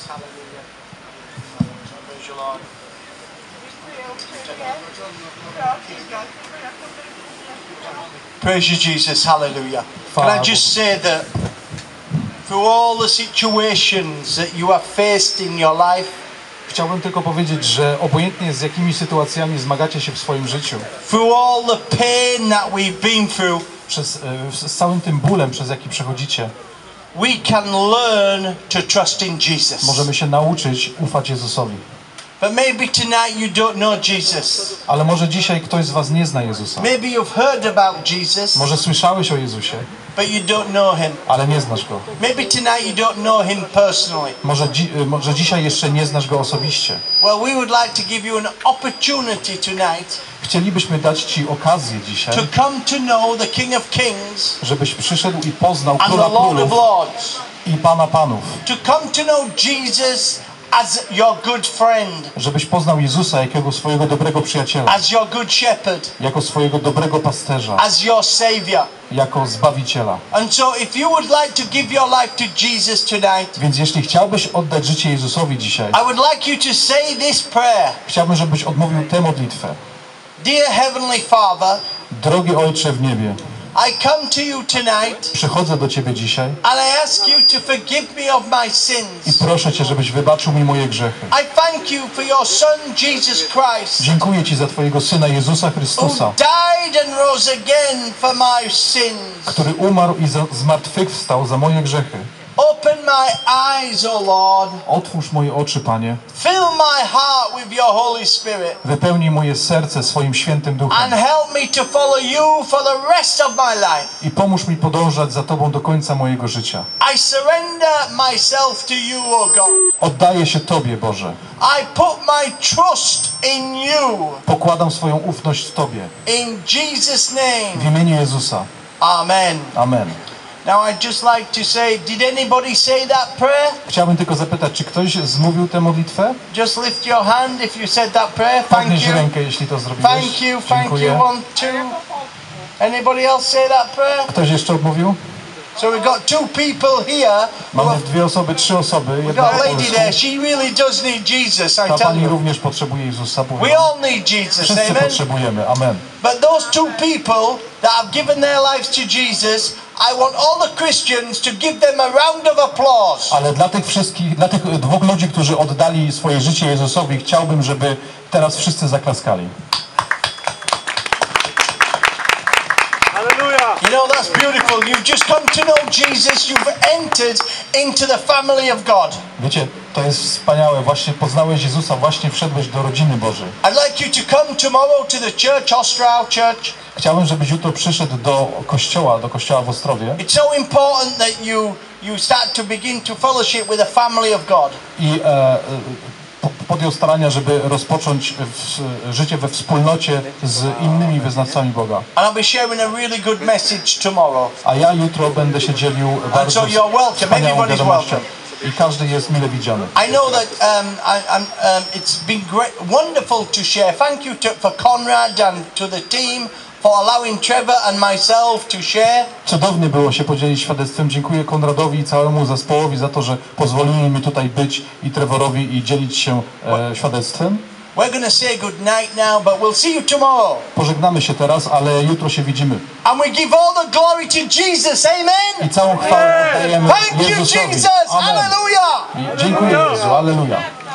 Hallelujah. Praise you, Lord. Praise you, Jesus. Hallelujah. Can I just say that through all the situations that you have faced in your life, Chciałbym tylko powiedzieć, że obojętnie z jakimi sytuacjami zmagacie się w swoim życiu, through all the pain that we've been through, z całym tym bólem, przez jaki przechodzicie, we can learn to trust in Jesus. możemy się nauczyć ufać Jezusowi. But maybe tonight you don't know Jesus. Ale może dzisiaj ktoś z was nie zna Jezusa. Maybe you've heard about Jesus, Może słyszałeś o Jezusie, but you don't know Him. ale nie znasz Go. Maybe tonight you don't know Him personally. Może dzisiaj jeszcze nie znasz Go osobiście. Well, we would like to give you an opportunity tonight Chcielibyśmy dać Ci okazję dzisiaj, to come to know the King of Kings żebyś przyszedł i poznał and the Króla Lord of Królów Lords. i Pana Panów. To come to know Jesus as your good friend, Żebyś poznał Jezusa jako swojego dobrego przyjaciela, as your good shepherd, jako swojego dobrego pasterza, as your Savior. jako Zbawiciela. And so if you would like to give your life to Jesus tonight, Więc jeśli chciałbyś oddać życie Jezusowi dzisiaj, I would like you to say this prayer. chciałbym, żebyś odmówił tę modlitwę. Dear Heavenly Father, Drogi Ojcze w niebie, I come to you tonight przychodzę do Ciebie dzisiaj and I ask you to forgive me of my i sins. proszę Cię, żebyś wybaczył mi moje grzechy. I thank you for your Son, Jesus Christ, Dziękuję Ci za Twojego Syna Jezusa who Chrystusa, died and rose again for my sins. który umarł i zmartwychwstał za moje grzechy. Open my eyes, O Lord. Otwórz moje oczy, Panie. Fill my heart with your Holy Spirit Wypełnij moje serce swoim świętym duchem and help me to follow you for the rest of my life. i pomóż mi podążać za Tobą do końca mojego życia. I surrender myself to you, O God. Oddaję się Tobie, Boże. I put my trust in you. Pokładam swoją ufność w Tobie. In Jesus' W name. imieniu Jezusa. Amen. Amen. Now I'd just like to say, did anybody say that prayer? Chciałbym tylko zapytać, czy ktoś zmówił tę modlitwę? Just lift your hand if you said that prayer. Thank Podnieś you. rękę, jeśli to zrobiłeś. Thank you. Thank you. Dziękuję. 1, 2. Anybody else say that prayer? Ktoś jeszcze odmówił? So we've got 2 people here. Mamy 2 osoby, 3 osoby. We've Jedna got a po lady polsku. there. She really does need Jesus, I Ta tell pani you. również potrzebuje Jezusa. We Powiem. all need Jesus, Wszyscy amen? potrzebujemy. Amen. But those 2 people that have given their lives to Jesus, I want all the Christians to give them a round of applause. Ale dla tych wszystkich, dla tych 2 ludzi, którzy oddali swoje życie Jezusowi, chciałbym, żeby teraz wszyscy zaklaskali. You know, that's beautiful. You've just come to know Jesus. You've entered into the family of God. Wiecie, to jest wspaniałe. Właśnie poznałeś Jezusa, właśnie wszedłeś do rodziny Bożej. I'd like you to come tomorrow to the church, Ostrau Church. Chciałbym, żebyś jutro przyszedł do kościoła w Ostrowie It's so important that you start to begin to fellowship with the family of God. i podjął starania, żeby rozpocząć życie we wspólnocie z innymi wyznawcami Boga. And I'll be sharing a really good message tomorrow. A ja jutro będę się dzielił bardzo so you're welcome. wspaniałą Everybody's wiadomością. welcome. I każdy jest mile widziany. I know that it's been great, wonderful to share. Thank you for Conrad and to the team for allowing Trevor and myself to share. Cudownie było się podzielić świadectwem. Dziękuję Konradowi i całemu zespołowi za to, że pozwolili mi tutaj być i Trevorowi i dzielić się świadectwem. We're going to say good night now, but we'll see you tomorrow. Pożegnamy się teraz, ale jutro się widzimy. And we give all the glory to Jesus. Amen. I całą chwałę oddajemy Thank you, Jezusowi. Jesus. Amen. Hallelujah. I dziękuję Jezu. Alleluja.